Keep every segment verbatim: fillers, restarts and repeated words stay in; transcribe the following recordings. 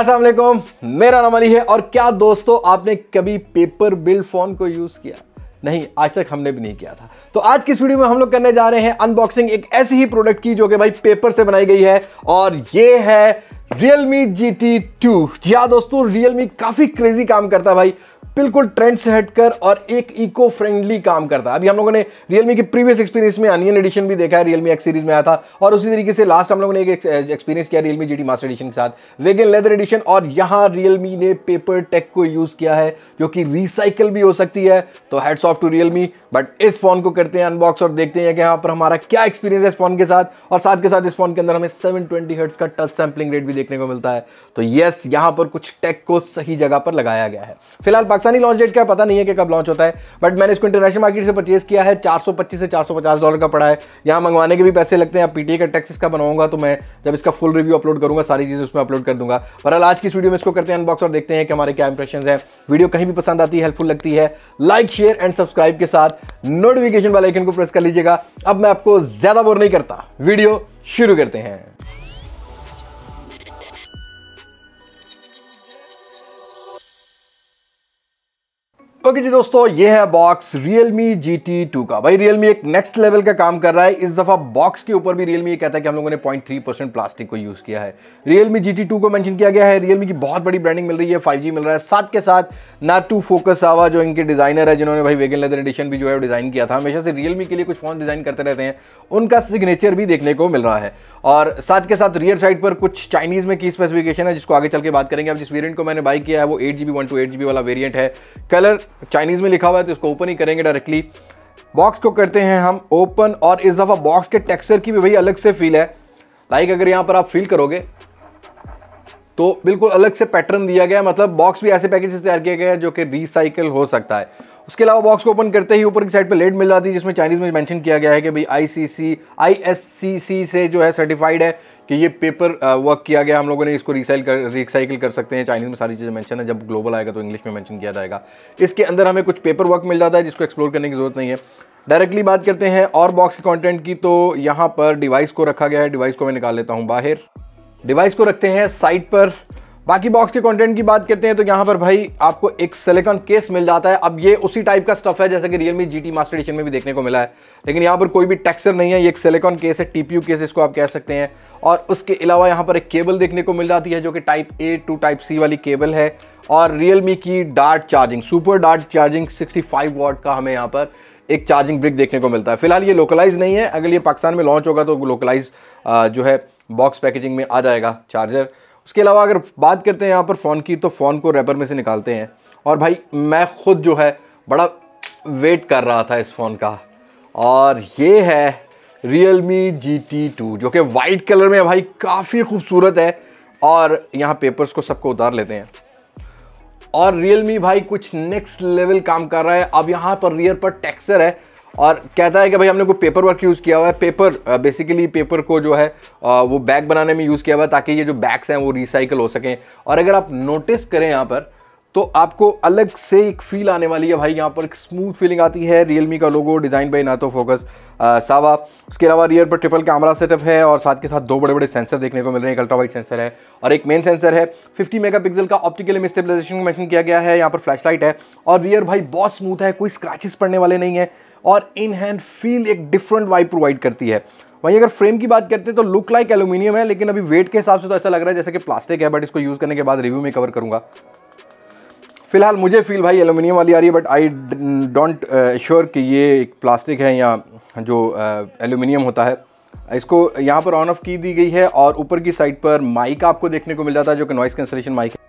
अस्सलाम वालेकुम, मेरा नाम अली है। और क्या दोस्तों, आपने कभी पेपर बिल्ड फोन को यूज किया? नहीं, आज तक हमने भी नहीं किया था। तो आज की इस वीडियो में हम लोग करने जा रहे हैं अनबॉक्सिंग एक ऐसी ही प्रोडक्ट की जो कि भाई पेपर से बनाई गई है, और ये है Realme जी टी टू। जी हाँ दोस्तों, Realme काफी क्रेजी काम करता है भाई, बिल्कुल ट्रेंड से हटकर और एक इको फ्रेंडली काम करता है। अभी हम लोगों ने Realme के प्रीवियस एक्सपीरियंस में अनियन एडिशन भी देखा है, Realme X सीरीज में आया था, और उसी तरीके से लास्ट हम लोगों ने एक एक्सपीरियंस किया Realme G T master edition के साथ वेगन लेदर एडिशन। और यहाँ Realme ने पेपर टेक को यूज किया है जो कि रिसाइकल भी हो सकती है। तो heads off to Realme। But इस फोन को करते हैं अनबॉक्स और देखते हैं कि यहाँ पर हमारा क्या एक्सपीरियंस है इस फोन के साथ, और साथ के साथ इस फोन के अंदर हमें सेवन ट्वेंटी हर्ट्ज का टच सैंपलिंग रेट भी देखने को मिलता है। तो यस, यहाँ पर कुछ टेक को सही जगह पर लगाया गया है। फिलहाल पाकिस्तानी लॉन्च डेट क्या पता नहीं है कि कब लॉन्च होता है, बट मैंने इसको इंटरनेशनल मार्केट से परचेज किया है। चार सौ पच्चीस से चार सौ पचास डॉलर का पड़ा है। यहाँ मंगवाने के भी पैसे लगते हैं। पीटीए का टैक्स इसका बनवाऊंगा, तो मैं जब इसका फुल रिव्यू अपलोड करूंगा सारी चीजें उसमें अपलोड कर दूंगा। बहरहाल आज की इस वीडियो में इसको करते हैं अनबॉक्स और देखते हैं कि हमारे क्या इंप्रेशंस हैं। वीडियो कहीं भी पसंद आती है, हेल्पफुल लगती है, लाइक शेयर एंड सब्सक्राइब के साथ नोटिफिकेशन वाले आइकन को प्रेस कर लीजिएगा। अब मैं आपको ज्यादा बोर नहीं करता, वीडियो शुरू करते हैं। ओके okay जी दोस्तों, ये है box Realme G T two का। भाई Realme एक नेक्स्ट लेवल का काम कर रहा है। इस दफा बॉक्स के ऊपर भी Realme ये कहता है कि हम लोगों ने पॉइंट थ्री परसेंट प्लास्टिक को यूज किया है। Realme जी टी टू को मेंशन किया गया है। Realme की बहुत बड़ी ब्रांडिंग मिल रही है, फाइव जी मिल रहा है। साथ के साथ नाटू फोकसावा जो इनके डिजाइनर है, जिन्होंने भाई वेगन लेदर एडिशन भी जो है वो डिजाइन किया था, हमेशा से Realme के लिए कुछ फोन डिजाइन करते रहते हैं, उनका सिग्नेचर भी देखने को मिल रहा है। और साथ के साथ रियर साइड पर कुछ चाइनीज में की स्पेसिफिकेशन है, जिसको आगे चल के बात करेंगे। अब जिस वेरिएंट को मैंने बाई किया है वो eight GB one two eight GB वाला वेरिएंट है। कलर चाइनीज में लिखा हुआ है, तो इसको ओपन ही करेंगे डायरेक्टली। बॉक्स को करते हैं हम ओपन, और इस दफा बॉक्स के टेक्सचर की भी भाई अलग से फील है। लाइक अगर यहाँ पर आप फील करोगे तो बिल्कुल अलग से पैटर्न दिया गया है। मतलब बॉक्स भी ऐसे पैकेज से तैयार किया गया है जो कि रिसाइकल हो सकता है। उसके अलावा बॉक्स को ओपन करते ही ऊपर की साइड पे लेड मिल जाती है, जिसमें चाइनीज में मेंशन किया गया है कि भाई आईसीसी आईएससीसी से जो है सर्टिफाइड है कि ये पेपर वर्क किया गया। हम लोगों ने इसको रिसाइल कर रिसाइकिल कर सकते हैं। चाइनीज में सारी चीज़ें मेंशन है, जब ग्लोबल आएगा तो इंग्लिश में मेंशन किया जाएगा। इसके अंदर हमें कुछ पेपर वर्क मिल जाता है जिसको एक्सप्लोर करने की जरूरत नहीं है। डायरेक्टली बात करते हैं और बॉक्स के कंटेंट की, तो यहाँ पर डिवाइस को रखा गया है। डिवाइस को मैं निकाल लेता हूँ बाहर, डिवाइस को रखते हैं साइड पर। बाकी बॉक्स के कंटेंट की बात करते हैं तो यहाँ पर भाई आपको एक सिलिकॉन केस मिल जाता है। अब ये उसी टाइप का स्टफ है जैसे कि Realme G T master edition में भी देखने को मिला है, लेकिन यहाँ पर कोई भी टेक्सचर नहीं है। ये एक सिलिकॉन केस है, टीपीयू केस इसको आप कह सकते हैं। और उसके अलावा यहाँ पर एक केबल देखने को मिल जाती है जो कि type A to type C वाली केबल है। और Realme की dart charging, super dart charging sixty five watt का हमें यहाँ पर एक चार्जिंग ब्रिक देखने को मिलता है। फिलहाल ये लोकलाइज नहीं है, अगर ये पाकिस्तान में लॉन्च होगा तो लोकलाइज जो है बॉक्स पैकेजिंग में आ जाएगा चार्जर। उसके अलावा अगर बात करते हैं यहाँ पर फ़ोन की, तो फ़ोन को रैपर में से निकालते हैं। और भाई मैं खुद जो है बड़ा वेट कर रहा था इस फ़ोन का, और ये है Realme जी टी टू जो कि वाइट कलर में भाई काफ़ी खूबसूरत है। और यहाँ पेपर्स को सबको उतार लेते हैं, और Realme भाई कुछ नेक्स्ट लेवल काम कर रहा है। अब यहाँ पर रियर पर टेक्सचर है और कहता है कि भाई हमने कोई पेपर वर्क यूज़ किया हुआ है। पेपर बेसिकली पेपर को जो है वो बैग बनाने में यूज़ किया हुआ है, ताकि ये जो बैग्स हैं वो रिसाइकल हो सकें। और अगर आप नोटिस करें यहाँ पर, तो आपको अलग से एक फील आने वाली है भाई। यहाँ पर एक स्मूथ फीलिंग आती है। Realme का logo design by Naoto Fukasawa. उसके अलावा रियर पर ट्रिपल कैमरा सेटअप है, और साथ के साथ दो बड़े बड़े सेंसर देखने को मिल रहे हैं। एक अल्ट्रा वाइड सेंसर है और एक मेन सेंसर है। फिफ्टी मेगापिक्सल का ऑप्टिकल इमेज स्टेबलाइजेशन को मेंशन किया गया है। यहाँ पर फ्लैशलाइट है, और रियर भाई बहुत स्मूथ है, कोई स्क्रैचेस पड़ने वाले नहीं है, और इन हैंड फील एक डिफरेंट वाइब प्रोवाइड करती है। वहीं अगर फ्रेम की बात करते हैं तो लुक लाइक एल्यूमिनियम है, लेकिन अभी वेट के हिसाब से तो ऐसा लग रहा है जैसे कि प्लास्टिक है। बट इसको यूज़ करने के बाद रिव्यू में कवर करूंगा। फिलहाल मुझे फील भाई एल्यूमिनियम वाली आ रही है, बट आई डोंट श्योर कि ये एक प्लास्टिक है या जो एल्यूमिनियम होता है। इसको यहाँ पर ऑन ऑफ की दी गई है, और ऊपर की साइड पर माइक आपको देखने को मिल जाता है जो कि नॉइस कैंसलेशन माइक है।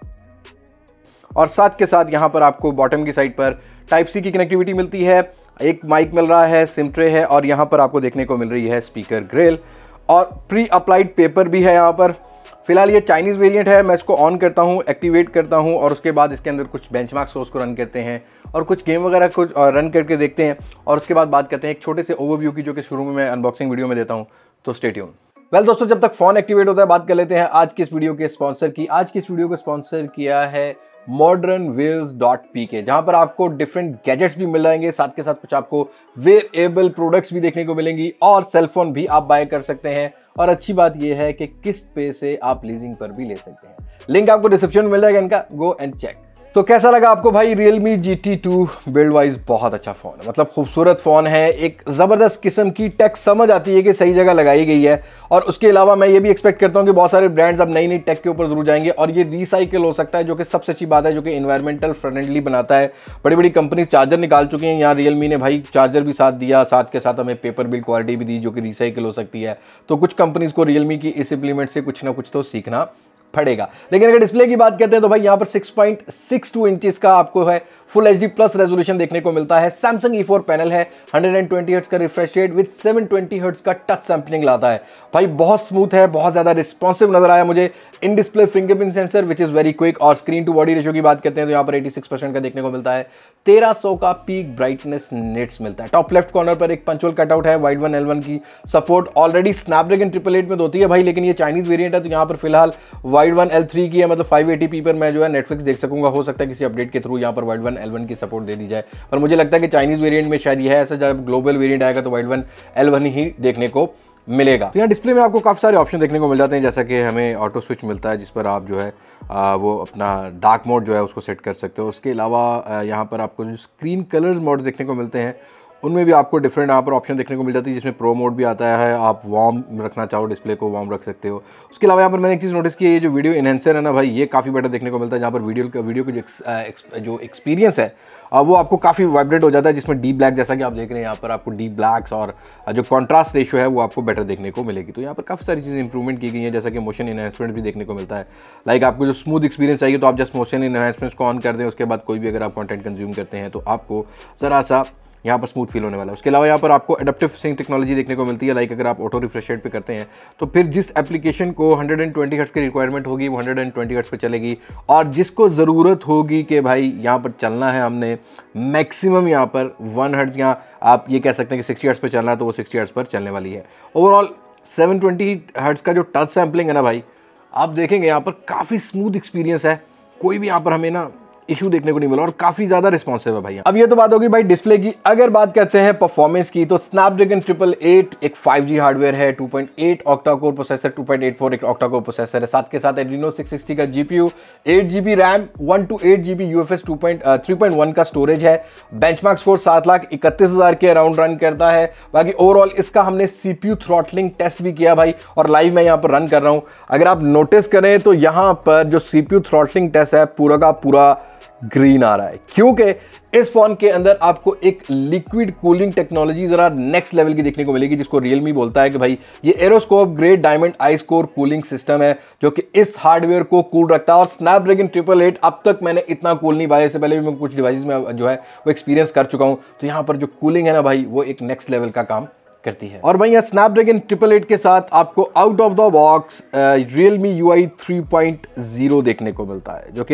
और साथ के साथ यहाँ पर आपको बॉटम की साइड पर टाइप सी की कनेक्टिविटी मिलती है। एक माइक मिल रहा है, सिम ट्रे है, और यहाँ पर आपको देखने को मिल रही है स्पीकर ग्रिल, और प्री अप्लाइड पेपर भी है यहाँ पर। फिलहाल ये चाइनीज़ वेरिएंट है। मैं इसको ऑन करता हूँ, एक्टिवेट करता हूँ, और उसके बाद इसके अंदर कुछ बेंचमार्क सोर्स को रन करते हैं और कुछ गेम वगैरह कुछ रन करके देखते हैं। और उसके बाद बात करते हैं एक छोटे से ओवरव्यू की, जो कि शुरू में मैं अनबॉक्सिंग वीडियो में देता हूँ। तो स्टे ट्यून। वेल दोस्तों, जब तक फ़ोन एक्टिवेट होता है बात कर लेते हैं आज की इस वीडियो के स्पॉन्सर की। आज की इस वीडियो को स्पॉन्सर किया है मॉडर्न वेयर्स डॉट पी के, जहां पर आपको डिफरेंट गैजेट्स भी मिल जाएंगे, साथ के साथ कुछ आपको वेयरेबल प्रोडक्ट्स भी देखने को मिलेंगी, और सेलफोन भी आप बाय कर सकते हैं। और अच्छी बात यह है कि किस्त पे से आप लीजिंग पर भी ले सकते हैं। लिंक आपको डिस्क्रिप्शन में मिल जाएगा इनका, गो एंड चेक। तो कैसा लगा आपको भाई Realme G T two? Build wise बहुत अच्छा फोन है, मतलब खूबसूरत फोन है, एक जबरदस्त किस्म की टेक समझ आती है कि सही जगह लगाई गई है। और उसके अलावा मैं ये भी एक्सपेक्ट करता हूँ कि बहुत सारे ब्रांड्स अब नई नई टेक के ऊपर जरूर जाएंगे और ये रिसाइकिल हो सकता है, जो कि सबसे अच्छी बात है, जो कि इन्वायरमेंटल फ्रेंडली बनाता है। बड़ी बड़ी कंपनी चार्जर निकाल चुकी हैं, यहाँ Realme ने भाई चार्जर भी साथ दिया, साथ के साथ हमें पेपर बिल्ड क्वालिटी भी दी जो कि रिसाइकिल हो सकती है। तो कुछ कंपनीज को Realme की इस इंप्लीमेंट से कुछ ना कुछ तो सीखना पड़ेगा। लेकिन अगर डिस्प्ले की बात करते हैं तो भाई यहाँ पर six point six two inches का आपको है फुल एचडी प्लस रेजोल्यूशन देखने को मिलता है। सैमसंग ई फोर पैनल है, वन ट्वेंटी हर्ट्ज का refresh rate with seven twenty hertz का टच सैंपलिंग लाता है। भाई बहुत स्मूथ है, बहुत ज्यादा रिस्पॉन्सिव नजर आया मुझे। In display fingerprint sensor which is very quick. और स्क्रीन टू बॉडी रेशियो की बात करते हैं तो यहाँ पर एटी सिक्स परसेंट का देखने को मिलता है। तेरह सौ का पीक ब्राइटनेस नेट्स मिलता है। टॉप लेफ्ट कॉर्नर पर एक पंचुअल कटआउट है। वाइड वन एल वन की support already Snapdragon triple eight में होती है भाई, लेकिन ये चाइनीज वेरिएंट है तो यहाँ पर फिलहाल वाइड वन एल थ्री की है, मतलब फाइव एटी पी पर मैं जो है नेटफ्लिक्स देख सकूंगा। हो सकता है किसी अपडेट के थ्रू यहाँ पर वाइड वन एल वन की सपोर्ट दे दी जाए, पर मुझे लगता है कि चाइनीज वेरिएंट में शायद यह है ऐसा, जब ग्लोबल वेरिएंट आएगा तो वाइड वन एल वन ही देखने को मिलेगा। तो यहाँ डिस्प्ले में आपको काफी सारे ऑप्शन देखने को मिल जाते हैं, जैसा कि हमें ऑटो स्विच मिलता है जिस पर आप जो है आ, वो अपना डार्क मोड जो है उसको सेट कर सकते हो। उसके अलावा यहाँ पर आपको जो स्क्रीन कलर मोड देखने को मिलते हैं उनमें भी आपको डिफरेंट यहाँ पर ऑप्शन देखने को मिल जाती है, जिसमें प्रो मोड भी आता है। आप वार्म रखना चाहो डिस्प्ले को, वार्म रख सकते हो। उसके अलावा यहाँ पर मैंने एक चीज़ नोटिस की है, ये जो वीडियो इनहेंसर है ना भाई, ये काफ़ी बेटर देखने को मिलता है, जहाँ पर वीडियो का वीडियो का जो एक्सपीरियंस है वो आपको काफ़ी वाइब्रेंट हो जाता है, जिसमें डीप ब्लैक जैसा कि आप देख रहे हैं यहाँ पर आपको डीप ब्लैक्स और जो कॉन्ट्रास्ट रेशियो है वो आपको बेटर देखने को मिलेगी। तो यहाँ पर काफ़ी सारी चीज़ें इंप्रूवमेंट की गई हैं, जैसा कि मोशन इनहेंसमेंट भी देखने को मिलता है। लाइक आपको जो स्मूथ एक्सपीरियंस चाहिए तो आप जस्ट मोशन इनहेंसमेंट को ऑन कर दें, उसके बाद कोई भी अगर आप कंटेंट कंज्यूम करते हैं तो आपको ज़रा सा यहाँ पर स्मूथ फील होने वाला है। उसके अलावा यहाँ पर आपको एडप्टिव सिंक टेक्नोलॉजी देखने को मिलती है। लाइक अगर आप ऑटो रिफ्रेश रेट पे करते हैं तो फिर जिस एप्लीकेशन को वन ट्वेंटी हर्ट्ज की रिक्वायरमेंट होगी वो वन ट्वेंटी हर्ट्ज पे चलेगी, और जिसको ज़रूरत होगी कि भाई यहाँ पर चलना है हमने मैक्सिमम यहाँ पर वन हर्ट्ज, यहाँ आप ये कह सकते हैं कि सिक्सटी हर्ट्ज पे चलना है तो वो सिक्सटी हर्ट्ज पर चलने वाली है। ओवरऑल सेवन ट्वेंटी हर्ट्ज का जो टच सैम्पलिंग है ना भाई, आप देखेंगे यहाँ पर काफ़ी स्मूथ एक्सपीरियंस है, कोई भी यहाँ पर हमें ना इशू देखने को नहीं मिला और काफी ज्यादा रिस्पॉन्सिव है भैया। अब ये तो बात होगी भाई डिस्प्ले की। अगर बात करते हैं परफॉर्मेंस की तो स्नैपड्रैगन ट्रिपल एट एक फाइव जी हार्डवेयर है, two point eight octa core processor, two point eight four एक ऑक्टा कोर प्रोसेसर है, साथ के साथ एड्रीनो सिक्स सिक्सटी का GPU, eight GB RAM, one two eight GB UFS two point three point one का storage है। Benchmark score सात लाख इकतीस हजार के अराउंड रन करता है। बाकी ओवरऑल इसका हमने सीपीयू थ्रॉटलिंग टेस्ट भी किया भाई, और लाइव मैं यहाँ पर रन कर रहा हूं। अगर आप नोटिस करें तो यहाँ पर जो सीपीयू थ्रॉटलिंग टेस्ट है पूरा का पूरा ग्रीन आ रहा है, क्योंकि इस फोन के अंदर आपको एक लिक्विड कूलिंग टेक्नोलॉजी जरा नेक्स्ट लेवल की देखने को मिलेगी, जिसको Realme बोलता है कि भाई ये aerospace grade diamond ice core cooling system है जो कि इस हार्डवेयर को कूल रखता है। और स्नैपड्रैगन ट्रिपल एट अब तक मैंने इतना कूल नहीं पाया, इससे पहले भी मैं कुछ डिवाइसेस में जो है वो एक्सपीरियंस कर चुका हूं। तो यहाँ पर जो कूलिंग है ना भाई वो एक नेक्स्ट लेवल का काम करती है। और भाई यहाँ स्नैपड्रैगन ट्रिपल एट के साथ आपको out of the box Realme U I three point zero देखने को मिलता है, जो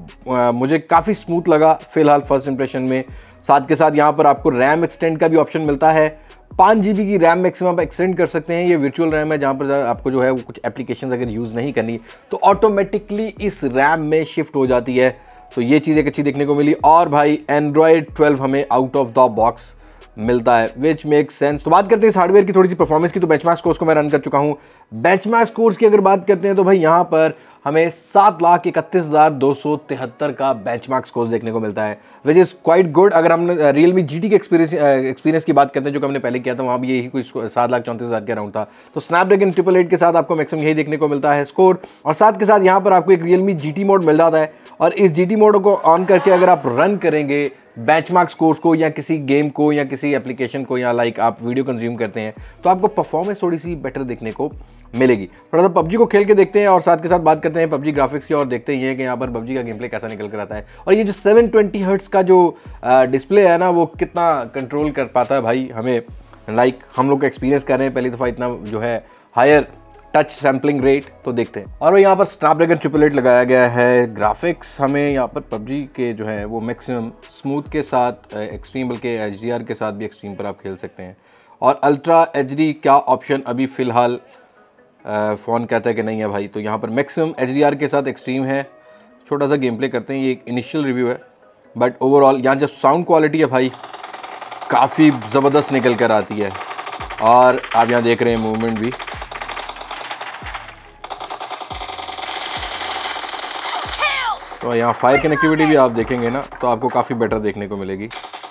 कि मुझे काफ़ी स्मूथ लगा फिलहाल फर्स्ट इंप्रेशन में। साथ के साथ यहाँ पर आपको रैम एक्सटेंड का भी ऑप्शन मिलता है। पाँच जीबी की रैम मैक्सिमम आप एक्सटेंड कर सकते हैं। ये वर्चुअल रैम है, जहाँ पर आपको जो है वो कुछ एप्लीकेशन अगर यूज़ नहीं करनी तो ऑटोमेटिकली इस रैम में शिफ्ट हो जाती है। तो ये चीज़ एक अच्छी देखने को मिली। और भाई एंड्रॉयड ट्वेल्व हमें आउट ऑफ द बॉक्स मिलता है, विच मेक सेंस। तो बात करते हैं इस हार्डवेयर की थोड़ी सी परफॉर्मेंस की, तो बेंचमार्क स्कोर्स को मैं रन कर चुका हूं। बेंचमार्क स्कोर्स की अगर बात करते हैं तो भाई यहां पर हमें सात लाख इकतीस हजार दो सौ तिहत्तर का बेंचमार्क स्कोर्स देखने को मिलता है, विच इज क्वाइट गुड। अगर हमने Realme जी टी के एक्सपीरियंस एक्सपीरियंस की बात करते हैं जो कि हमने पहले किया था, वहाँ भी यही कोई सात लाख चौंतीस हज़ार के अराउंड था। तो स्नैपड्रैगन ट्रिपल एट के साथ आपको मैक्सिमम यही देखने को मिलता है स्कोर। और साथ के साथ यहाँ पर आपको एक Realme जी टी मोड मिल जाता है, और इस जी टी मोड को ऑन करके अगर आप रन करेंगे बेंचमार्क स्कोर्स को या किसी गेम को या किसी एप्लीकेशन को, या लाइक आप वीडियो कंज्यूम करते हैं, तो आपको परफॉर्मेंस थोड़ी सी बेटर देखने को मिलेगी। थोड़ा सा पबजी को खेल के देखते हैं और साथ के साथ बात करते हैं पबजी ग्राफिक्स की, और देखते हैं कि यहाँ पर पबजी का गेम प्ले कैसा निकल कर आता है। और ये जो सेवन ट्वेंटी हर्ट्ज का जो डिस्प्ले है ना वो कितना कंट्रोल कर पाता है भाई हमें, लाइक हम लोग एक्सपीरियंस कर रहे हैं पहली दफ़ा इतना जो है हायर टच सैम्पलिंग रेट, तो देखते हैं। और यहाँ पर स्नैपड्रैगन ट्रिपल एट लगाया गया है। ग्राफिक्स हमें यहाँ पर पबजी के जो है वो मैक्सिमम स्मूथ के साथ एक्सट्रीम, बल्कि एच डी आर के साथ भी एक्सट्रीम पर आप खेल सकते हैं। और अल्ट्रा एच डी क्या ऑप्शन अभी फ़िलहाल फ़ोन कहता है कि नहीं है भाई, तो यहाँ पर मैक्सिमम एच डी आर के साथ एक्सट्रीम है। छोटा सा गेम प्ले करते हैं, ये एक इनिशियल रिव्यू है, बट ओवरऑल यहाँ जो साउंड क्वालिटी है भाई काफ़ी ज़बरदस्त निकल कर आती है। और आप यहाँ देख रहे हैं मूवमेंट भी तो यहाँ फायर कनेक्टिविटी भी आप देखेंगे ना तो आपको काफ़ी बेटर देखने को मिलेगी।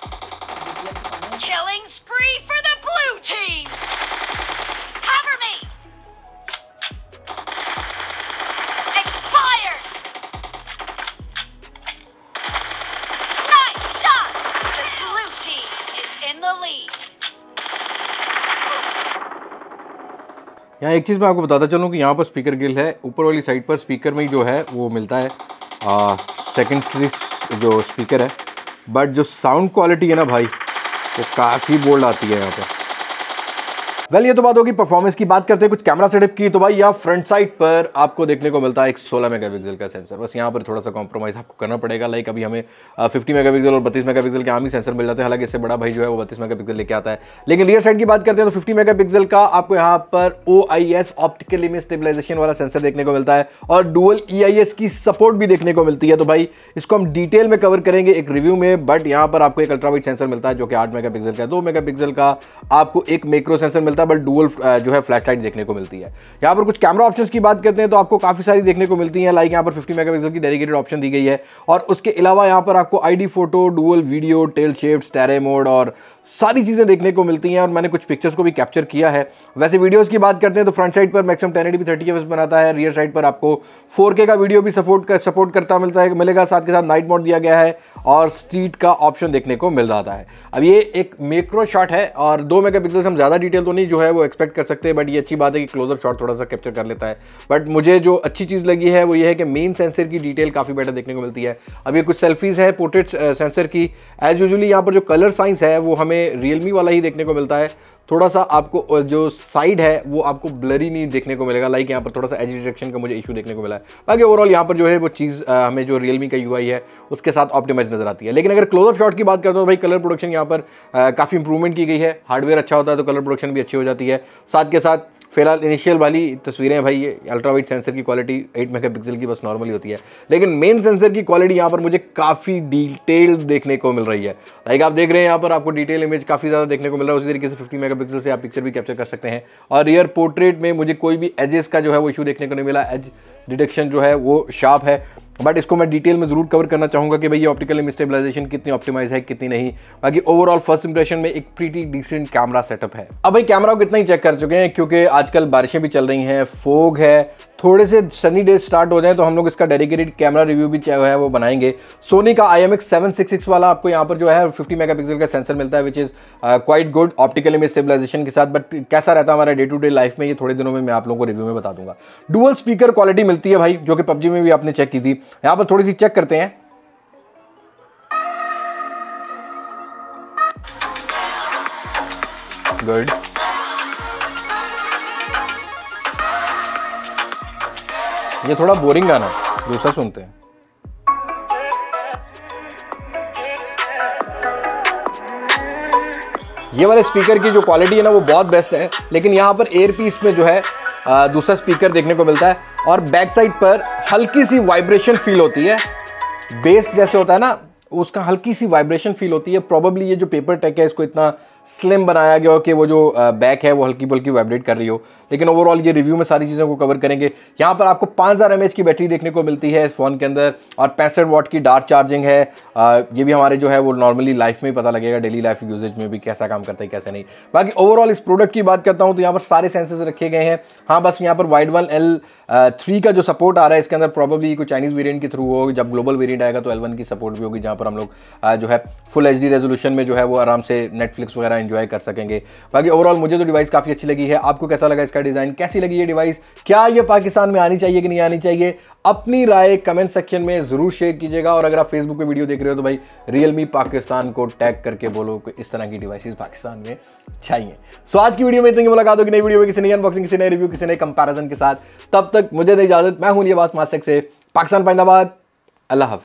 यहाँ एक चीज़ मैं आपको बताता चलूँ कि यहाँ पर स्पीकर ग्रिल है, ऊपर वाली साइड पर स्पीकर में ही जो है वो मिलता है सेकेंडरी जो स्पीकर है, बट जो साउंड क्वालिटी है ना भाई वो काफ़ी बोल्ड आती है यहाँ पर। वेल ये तो बात होगी परफॉर्मेंस की। बात करते हैं कुछ कैमरा सेटअप की, तो भाई यहाँ फ्रंट साइड पर आपको देखने को मिलता है एक सोलह मेगापिक्सल का सेंसर। बस यहाँ पर थोड़ा सा कॉम्प्रोमाइज़ आपको करना पड़ेगा। लाइक अभी हमें पचास मेगापिक्सल और बत्तीस मेगापिक्सल के आम ही सेंसर मिल जाते हैं, हालांकि इससे बड़ा भाई जो है वो बत्तीस मेगापिक्सल लेके आता है। लेकिन रियर साइड की बात करते हैं तो पचास मेगापिक्सल का आपको यहाँ पर O I S optical image stabilisation वाला सेंसर देखने को मिलता है और डुअल ई आई एस की सपोर्ट भी देखने को मिलती है। तो भाई इसको हम डिटेल में कवर करेंगे एक रिव्यू में, बट यहाँ पर आपको एक अल्ट्रावाइड सेंसर मिलता है जो कि आठ मेगापिक्सल का है। दो मेगापिक्सल का आपको एक मैक्रो सेंसर मिलता है, बट डुअल जो है फ्लैश लाइट देखने को मिलती है। यहाँ पर कुछ कैमरा ऑप्शंस की बात करते हैं तो आपको काफी सारी देखने को मिलती हैं। लाइक यहाँ पर पचास मेगापिक्सल की डेडिकेटेड ऑप्शन दी गई है और उसके अलावा यहाँ पर आपको ID photo, dual video, tilt shift, street mode और सारी चीजें देखने को मिलती हैं और मैंने कुछ पिक्चर्स को भी कैप्चर किया है। वैसे वीडियोस की बात करते हैं तो फ्रंट साइड पर maximum ten eighty P thirty F P S बनाता है, रियर साइड पर आपको फोर के का वीडियो भी सपोर्ट कर सपोर्ट करता मिलता है मिलेगा, साथ के साथ नाइट मोड दिया गया है और स्ट्रीट का ऑप्शन देखने को मिल जाता है। अब ये एक मैक्रो शॉट है और दो मेगापिक्सल से हम ज़्यादा डिटेल तो नहीं जो है वो एक्सपेक्ट कर सकते हैं, बट ये अच्छी बात है कि क्लोजअप शॉट थोड़ा सा कैप्चर कर लेता है। बट मुझे जो अच्छी चीज़ लगी है वो ये है कि मेन सेंसर की डिटेल काफ़ी बेटर देखने को मिलती है। अब ये कुछ सेल्फीज है पोर्ट्रेट सेंसर की। एज यूजुअली यहाँ पर जो कलर साइंस है वो हमें रियलमी वाला ही देखने को मिलता है। थोड़ा सा आपको जो साइड है वो आपको ब्लरी नहीं देखने को मिलेगा। लाइक यहाँ पर थोड़ा सा एज डिटेक्शन का मुझे इशू देखने को मिला है। बाकी ओवरऑल यहाँ पर जो है वो चीज़ हमें जो रियलमी का यूआई है उसके साथ ऑप्टिमाइज नजर आती है। लेकिन अगर क्लोजअप शॉट की बात करते हो तो भाई कलर प्रोडक्शन यहाँ पर काफ़ी इंप्रूवमेंट की गई है। हार्डवेयर अच्छा होता है तो कलर प्रोडक्शन भी अच्छी हो जाती है। साथ के साथ फिलहाल इनिशियल वाली तस्वीरें भाई ये अल्ट्रावाइड सेंसर की क्वालिटी आठ मेगापिक्सल की बस नॉर्मली होती है, लेकिन मेन सेंसर की क्वालिटी यहाँ पर मुझे काफ़ी डिटेल्ड देखने को मिल रही है। लाइक आप देख रहे हैं यहाँ पर आपको डिटेल इमेज काफ़ी ज़्यादा देखने को मिल रहा है। उसी तरीके से पचास मेगापिक्सल से आप पिक्चर भी कैप्चर कर सकते हैं और रियर पोर्ट्रेट में मुझे कोई भी एजेस का जो है वो इशू देखने को नहीं मिला। एज डिटेक्शन जो है वो शार्प है, बट इसको मैं डिटेल में जरूर कवर करना चाहूंगा कि भाई ये ऑप्टिकल इमेज स्टेबलाइजेशन कितनी ऑप्टिमाइज है कितनी नहीं। बाकी ओवरऑल फर्स्ट इंप्रेशन में एक प्रीटी डिसेंट कैमरा सेटअप है। अब भाई कैमरा को कितना ही चेक कर चुके हैं क्योंकि आजकल बारिशें भी चल रही हैं, फोग है, थोड़े से सनी डेज स्टार्ट हो जाए तो हम लोग इसका डेडिकेटेड कैमरा रिव्यू भी जो है वो बनाएंगे। सोनी का I M X seven six six वाला आपको यहाँ पर जो है पचास मेगापिक्सल का सेंसर मिलता है, which is quite good optical image stabilisation के साथ। बट कैसा रहता है हमारा डे टू डे लाइफ में ये थोड़े दिनों में मैं आप लोगों को रिव्यू में बता दूंगा। डुअल स्पीकर क्वालिटी मिलती है भाई, जो कि पबजी में भी आपने चेक की थी। यहाँ पर थोड़ी सी चेक करते हैं। गुड, ये थोड़ा बोरिंग गाना, दूसरा सुनते हैं। ये वाले स्पीकर की जो क्वालिटी है ना वो बहुत बेस्ट है, लेकिन यहाँ पर एयर पीस में जो है आ, दूसरा स्पीकर देखने को मिलता है और बैक साइड पर हल्की सी वाइब्रेशन फील होती है। बेस जैसे होता है ना उसका हल्की सी वाइब्रेशन फील होती है। प्रोबेबली ये जो पेपर टेक है इसको इतना स्लिम बनाया गया हो कि वो जो बैक है वो हल्की बल्कि वाइब्रेट कर रही हो। लेकिन ओवरऑल ये रिव्यू में सारी चीज़ों को कवर करेंगे। यहाँ पर आपको पाँच हज़ार एम एच की बैटरी देखने को मिलती है इस फ़ोन के अंदर और पैंसठ वाट की डार्क चार्जिंग है। आ, ये भी हमारे जो है वो नॉर्मली लाइफ में ही पता लगेगा, डेली लाइफ यूजेज में भी कैसा काम करता है कैसे नहीं। बाकी ओवरऑल इस प्रोडक्ट की बात करता हूँ तो यहाँ पर सारे सेंसर्स रखे गए हैं। हाँ बस यहाँ पर वाइड वन एल थ्री का जो सपोर्ट आ रहा है इसके अंदर प्रॉब्लली कोई चाइनीज़ वेरिएंट के थ्रू हो। जब ग्लोबल वेरिएंट आएगा तो एल वन की सपोर्ट भी होगी, जहाँ पर हम लोग जो है फुल एच डी रेजोल्यूशन में जो है वो आराम से नेटफ्लिक्स वगैरह एंजॉय कर सकेंगे। बाकी ओवरऑल मुझे तो डिवाइस काफ़ी अच्छी लगी है। आपको कैसा लगा इसका डिज़ाइन, कैसी लगी ये डिवाइस, क्या ये पाकिस्तान में आनी चाहिए कि नहीं आनी चाहिए? अपनी राय कमेंट सेक्शन में जरूर शेयर कीजिएगा। और अगर आप फेसबुक पे वीडियो देख रहे हो तो भाई रियलमी पाकिस्तान को टैग करके बोलो कि इस तरह की डिवाइसेस पाकिस्तान में चाहिए। सो आज की वीडियो में इतनी मुलाकात होगी नई वीडियो में किसी नई अनबॉक्सिंग, किसी नए रिव्यू, किसी नए कंपैरिजन के साथ। तब तक मुझे दे इजाजत। मैं हूं लिबास मास्टक से पाकिस्तान पाइंदाबाद। अल्लाह हाफ़िज़।